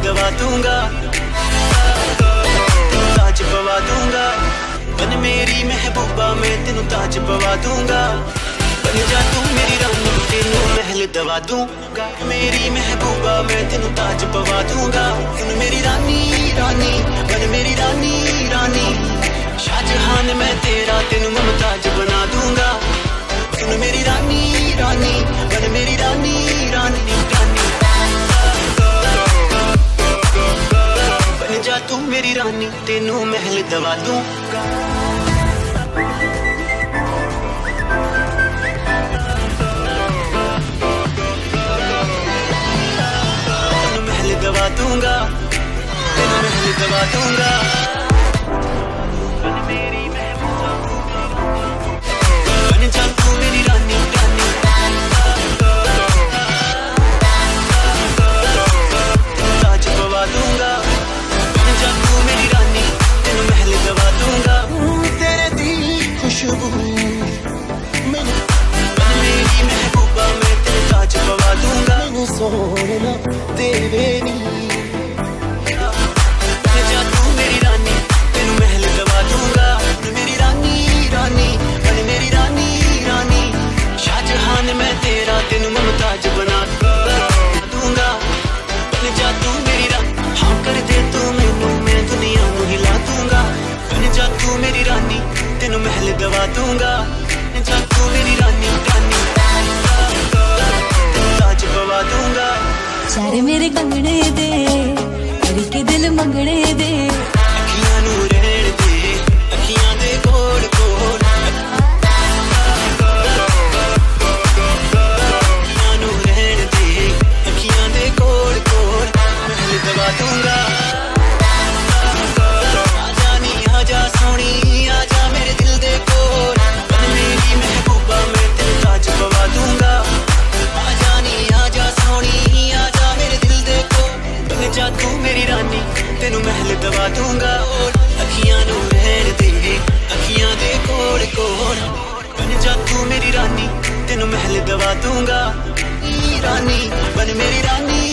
दवा दूंगा, ताज पवा दूंगा। बन मेरी महबूबा मैं तेनू ताज पवा दूंगा। बन जा तू मेरी रानी तेनू महल दवा दूंगा। मेरी महबूबा मैं तेनू ताज पवा दूंगा। सुन मेरी रानी रानी बन मेरी रानी रानी। शाहजहान मैं तेरा तेनू मुमताज बना दूंगा। सुन मेरी रानी रानी बन मेरी रानी रानी रानी। बन जा तू मेरी रानी तेनू महल दवा दूंगा। दवा दूंगा तेनू महल दवा दूंगा। बन मेरी महबूबा बन जा तू मेरी रानी रानी। ताज पवा दूंगा। बन जा तू मेरी रानी तेनू महल दवा दूंगा। तेरे दिल खुशबू बन मेरी महबूबा मैं तेनू ताज पवा दूंगा। सोना तेरे नी जा तू मेरी रानी तेनू महल दवा दूंगा। मेरी रानी रानी बन मेरी रानी रानी। शाहजहान मैं तेरा तेनू मुमताज बना दूंगा। बन जा तू मेरी रानी हाँ कर दे तू मैनू मैं दुनिया नू हिला दूंगा। बन जा तू मेरी रानी तेनू महल दवा दूंगा। बन जा तू मेरी रानी रानी ताज पवा दूंगा। सारे मेरे कंगने दे करी के दिल मंगने दे। अखियां नू रहण दे अखियां दे कोल कोल। अखियां नू रहण दे अखियां दे कोल कोल। महल दवा दूंगा। आजा नी आजा सोनी आजा मेरे दिल दे कोल। बन मेरी महबूबा मैं तेनू ताज पवा दूंगा। आजा नी आजा सोनी आजा मेरे दिल दे कोल। बन जा तू मेरी रानी तेनू महल दवा दूंगा। अखियां नू रहण दे अखियां दे कोल कोल। बन जा तू मेरी रानी तेनू महल दवा दूंगा। रानी बन मेरी रानी